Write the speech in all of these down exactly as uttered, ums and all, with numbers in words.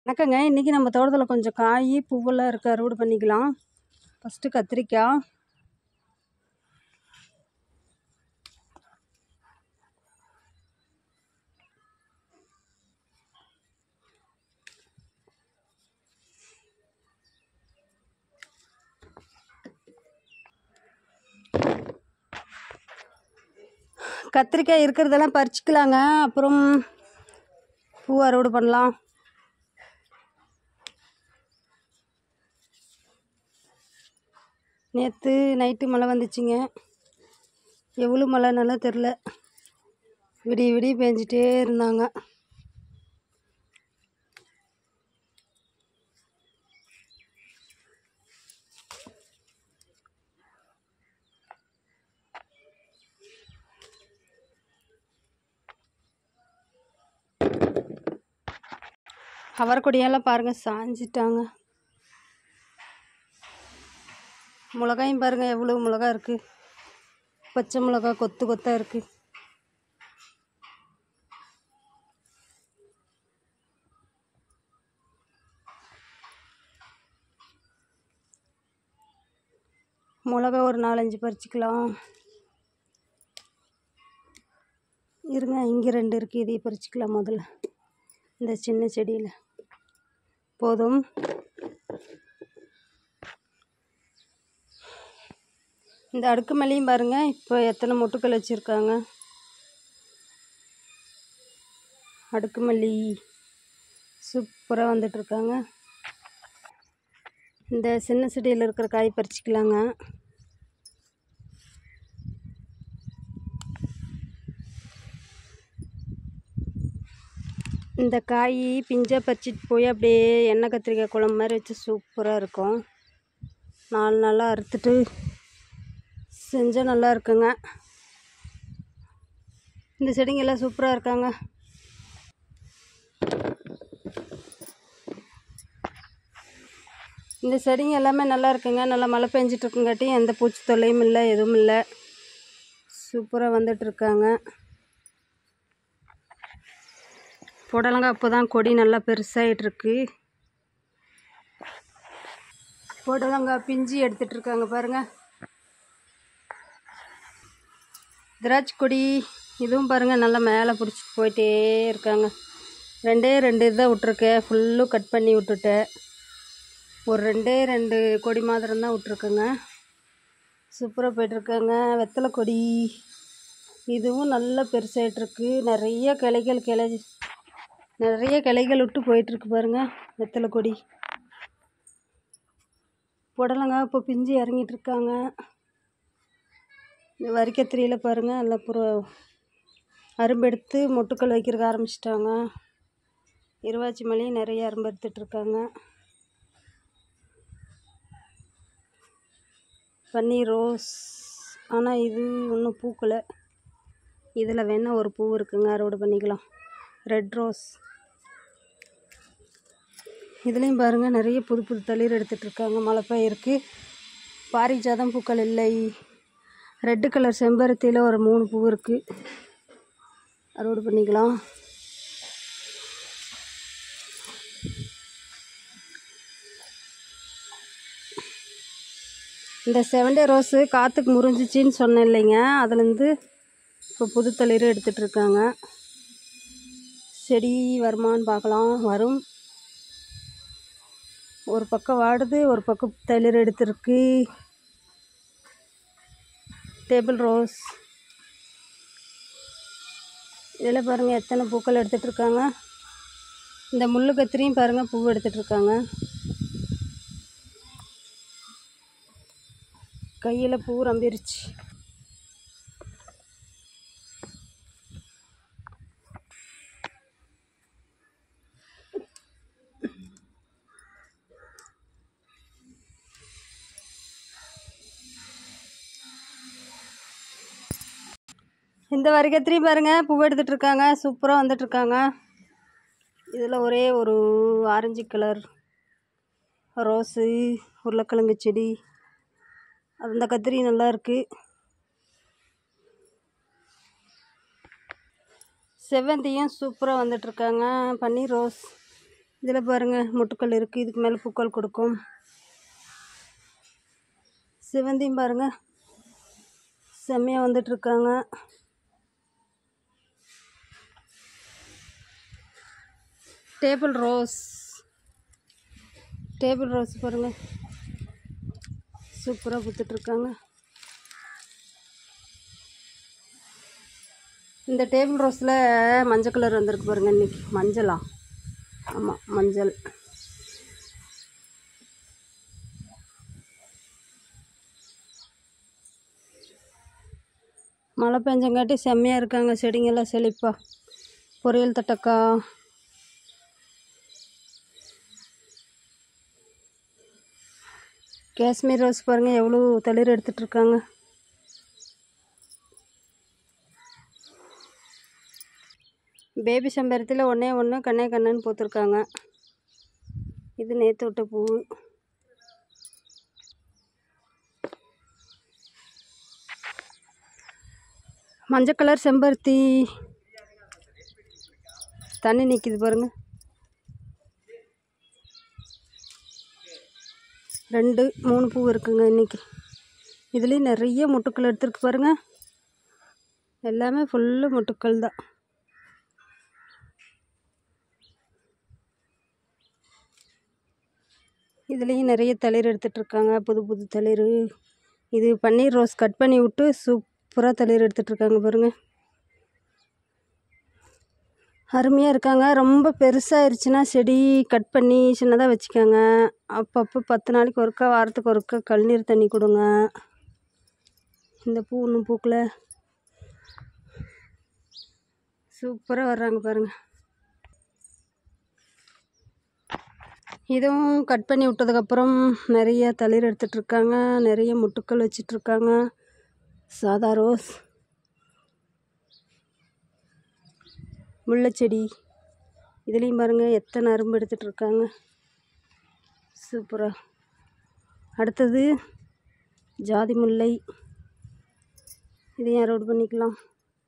வணக்கங்க. இன்றைக்கி நம்ம தோட்டத்தில் கொஞ்சம் காய் பூவெல்லாம் இருக்குது, அறுவடை பண்ணிக்கலாம். ஃபஸ்ட்டு கத்திரிக்காய். கத்திரிக்காய் இருக்கிறதெல்லாம் பறிச்சுக்கலாங்க. அப்புறம் பூ அறுவடை பண்ணலாம். நேற்று நைட்டு மழை வந்துச்சுங்க. எவ்வளோ மழை நல்லா தெரில. விடிய விடிய பேஞ்சிட்டே இருந்தாங்க. அவரைக்கொடியெல்லாம் பாருங்கள் சாஞ்சிட்டாங்க. மிளகாயும் பாருங்கள் எவ்வளோ மிளகா இருக்குது. பச்சை மிளகா கொத்து கொத்தாக இருக்குது. மிளகா ஒரு நாலஞ்சு பறிச்சிக்கலாம் இருங்க. இங்கே ரெண்டு இருக்குது, இதையும் பறிச்சிக்கலாம் முதல்ல. இந்த சின்ன செடியில் போதும். இந்த அடுக்கு மேலேயும் பாருங்கள் இப்போ எத்தனை மொட்டுக்கள் வச்சுருக்காங்க. அடுக்கு மல்லி சூப்பராக வந்துட்டுருக்காங்க. இந்த சின்ன செடியில் இருக்கிற காய் பறிச்சிக்கலாங்க. இந்த காய் பிஞ்சாக பறிச்சிட்டு போய் அப்படியே எண்ணெய் கத்திரிக்காய் குழம்பு மாதிரி வச்சு சூப்பராக இருக்கும். நாலு நாளாக அறுத்துட்டு செஞ்சால் நல்லா இருக்குங்க. இந்த செடிங்கெல்லாம் சூப்பராக இருக்காங்க. இந்த செடிங்க எல்லாமே நல்லா இருக்குங்க. நல்லா மழை பெஞ்சிட்ருக்குங்காட்டி எந்த பூச்சி தொல்லையும் இல்லை, எதுவும் இல்லை. சூப்பராக வந்துட்டுருக்காங்க. புடலங்காய் அப்போ தான் கொடி நல்லா பெருசாகிட்ருக்கு. புடலங்காய் பிஞ்சு எடுத்துகிட்ருக்காங்க பாருங்கள். திராட்சை கொடி இதுவும் பாருங்கள் நல்லா மேலே பிடிச்சிட்டு போயிட்டே இருக்காங்க. ரெண்டே ரெண்டு இதை விட்ருக்கேன், ஃபுல்லும் கட் பண்ணி விட்டுட்டேன். ஒரு ரெண்டே ரெண்டு கொடி மாத்திரம் தான் விட்ருக்கேங்க. சூப்பராக போய்ட்டுருக்காங்க. வெத்தலை கொடி இதுவும் நல்லா பெருசாகிட்ருக்கு. நிறைய கிளைகள் கிளை நிறைய கிளைகள் விட்டு போயிட்டுருக்கு பாருங்கள். வெத்தலை கொடி புடலங்காய் இப்போ பிஞ்சு இறங்கிட்டுருக்காங்க. இந்த வரிக்கத்திரியில் பாருங்கள் நல்லா அப்புறம் அரும்பெடுத்து மொட்டுக்கள் வைக்கிறதுக்கு ஆரம்பிச்சிட்டாங்க. இருவாச்சி மலையும் நிறைய அரும்பு எடுத்துட்ருக்காங்க. பன்னீர் ரோஸ் ஆனால் இது இன்னும் பூக்கலை. இதில் வேணால் ஒரு பூ இருக்குங்க, அறுவடை பண்ணிக்கலாம். ரெட் ரோஸ் இதுலேயும் பாருங்கள் நிறைய புது புது தளிர் எடுத்துகிட்ருக்காங்க. மழை பெய்யிருக்கு. பாரிஜாதம் பூக்கள் இல்லை. ரெட்டு கலர் செம்பருத்தியில் ஒரு மூணு பூ இருக்குது, அறுவடை பண்ணிக்கலாம். இந்த செவண்டே ரோஸு காற்றுக்கு முறிஞ்சிச்சின்னு சொன்னேன் இல்லைங்க, அதுலேருந்து இப்போ புது தளிர் எடுத்துகிட்ருக்காங்க. செடி வருமானு பார்க்கலாம். வரும். ஒரு பக்கம் வாடுது, ஒரு பக்கம் தளிர் எடுத்துருக்கு. டேபிள் ரோஸ் இதில் பாருங்கள் எத்தனை பூக்கள் எடுத்துகிட்ருக்காங்க. இந்த முள்ளு கத்திரியும் பாருங்கள் பூ எடுத்துகிட்ருக்காங்க. கையில் பூ ரம்பிருச்சு. இந்த வரிக்கத்திரி பாருங்கள் பூ எடுத்துகிட்ருக்காங்க. சூப்பராக வந்துட்டுருக்காங்க. இதில் ஒரே ஒரு ஆரஞ்சு கலர் ரோஸு உருளைக்கிழங்கு செடி, அந்த கத்திரி நல்லா இருக்குது. செவ்வந்தியும் சூப்பராக வந்துட்டுருக்காங்க. பன்னீர் ரோஸ் இதில் பாருங்கள் மொட்டுக்கள் இருக்குது, இதுக்கு மேலே பூக்கள் கொடுக்கும். சிவந்தியும் பாருங்கள் செம்மையாக வந்துட்டுருக்காங்க. டேபிள் ரோஸ் டேபிள் ரோஸ் பாருங்கள் சூப்பராக பூத்துட்ருக்காங்க. இந்த டேபிள் ரோஸில் மஞ்சள் கலர் வந்திருக்கு பாருங்கள். இன்றைக்கி மஞ்சளா? ஆமாம், மஞ்சள். மழை பெஞ்சங்காட்டி செம்மையாக இருக்காங்க செடிங்கெல்லாம் செழிப்பா. பொரியல் தட்டக்கா, காஷ்மீர் ரோஸ் பாருங்கள் எவ்வளோ தளிர் எடுத்துகிட்ருக்காங்க. பேபி செம்பருத்தியில் ஒன்றே ஒன்று கண்ணே கண்ணுன்னு பூத்துருக்காங்க. இது நேற்று விட்ட பூ. மஞ்சள் கலர் செம்பருத்தி தண்ணி நிற்கிது பாருங்கள். ரெண்டு மூணு பூ இருக்குங்க இன்றைக்கி. இதுலேயும் நிறைய மொட்டுக்கள் எடுத்துருக்கு பாருங்கள். எல்லாமே ஃபுல்லு மொட்டுக்கள் தான். இதுலேயும் நிறைய தளிர் எடுத்துகிட்ருக்காங்க, புது புது தளிர். இது பன்னீர் ரோஸ் கட் பண்ணி விட்டு சூப்பராக தளிர் எடுத்துகிட்ருக்காங்க பாருங்கள். அருமையாக இருக்காங்க. ரொம்ப பெருசாகிருச்சுன்னா செடி கட் பண்ணி சின்னதாக வச்சுக்கோங்க. அப்பப்போ பத்து நாளைக்கு ஒருக்கா, வாரத்துக்கு ஒருக்கா கழுநீர் தண்ணி கொடுங்க. இந்த பூ ஒன்றும் பூக்கல, சூப்பராக வர்றாங்க பாருங்கள். இதுவும் கட் பண்ணி விட்டதுக்கப்புறம் நிறைய தளிர் எடுத்துகிட்ருக்காங்க, நிறைய முட்டுக்கள் வச்சிட்ருக்காங்க. சாதா ரோஸ், முல்லைச்செடி, இதுலேயும் பாருங்கள் எத்தனை அரும்பு எடுத்துகிட்ருக்காங்க. சூப்பராக. அடுத்தது ஜாதி முல்லை, இதையும் அறுவடை பண்ணிக்கலாம்.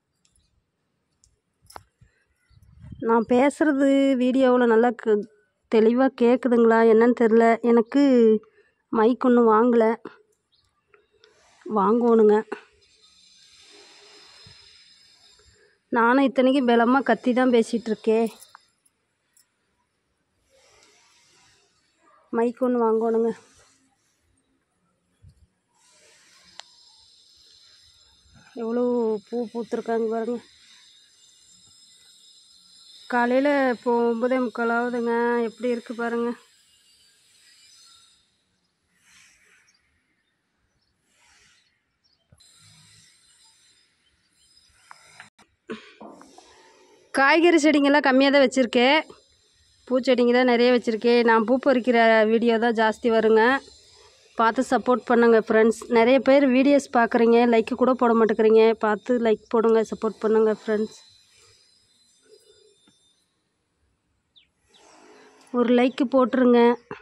நான் பேசுகிறது வீடியோவில் நல்லா க தெளிவாக கேட்குதுங்களா என்னன்னு தெரில. எனக்கு மைக் ஒன்றும் வாங்கலை, வாங்கணுங்க. நானும் இத்தனைக்கும் பலமாக கத்தி தான் பேசிகிட்ருக்கேன். மைக் ஒன்று வாங்கணுங்க. எவ்வளோ பூ பூத்துருக்காங்க பாருங்கள். காலையில் இப்போ ஒம்பதே முக்கால் ஆகுதுங்க. எப்படி இருக்குது பாருங்கள். காய்கறி செடிங்கெல்லாம் கம்மியாக தான் வச்சுருக்கேன், பூச்செடிங்க தான் நிறைய வச்சுருக்கேன். நான் பூ பறிக்கிற வீடியோ தான் ஜாஸ்தி வருங்க. பார்த்து சப்போர்ட் பண்ணுங்கள் ஃப்ரெண்ட்ஸ். நிறைய பேர் வீடியோஸ் பார்க்குறீங்க, லைக்கு கூட போட மாட்டேங்கிறீங்க. பார்த்து லைக் போடுங்க, சப்போர்ட் பண்ணுங்கள் ஃப்ரெண்ட்ஸ். ஒரு லைக்கு போட்டுருங்க.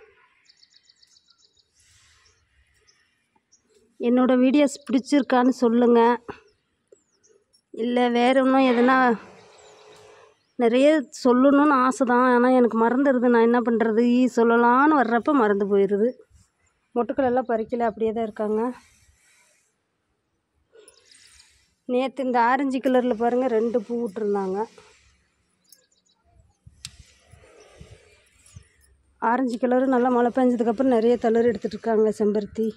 என்னோடய வீடியோஸ் பிடிச்சிருக்கான்னு சொல்லுங்கள். இல்லை வேறு இன்னும் எதுனா நிறைய சொல்லணும்னு ஆசை தான், ஆனால் எனக்கு மறந்துடுது. நான் என்ன பண்ணுறது, சொல்லலான்னு வர்றப்போ மறந்து போயிடுது. மொட்டுக்கள் எல்லாம் பறிக்கல, அப்படியே தான் இருக்காங்க. நேற்று இந்த ஆரஞ்சு கலரில் பாருங்கள் ரெண்டு பூ விட்டுருந்தாங்க. ஆரஞ்சு கலரு நல்லா மழை பெஞ்சதுக்கப்புறம் நிறைய தளிர் எடுத்துகிட்ருக்காங்க செம்பருத்தி.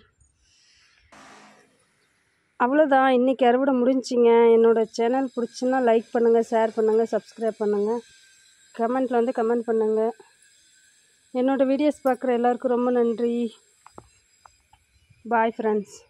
அவ்வளோதான், இன்றைக்கி அறுவடை முடிஞ்சிங்க. என்னோடய சேனல் பிடிச்சுன்னா லைக் பண்ணுங்கள், ஷேர் பண்ணுங்கள், சப்ஸ்கிரைப் பண்ணுங்கள், கமெண்ட்டில் வந்து கமெண்ட் பண்ணுங்கள். என்னோடய வீடியோஸ் பார்க்குற எல்லாருக்கும் ரொம்ப நன்றி. Bye friends.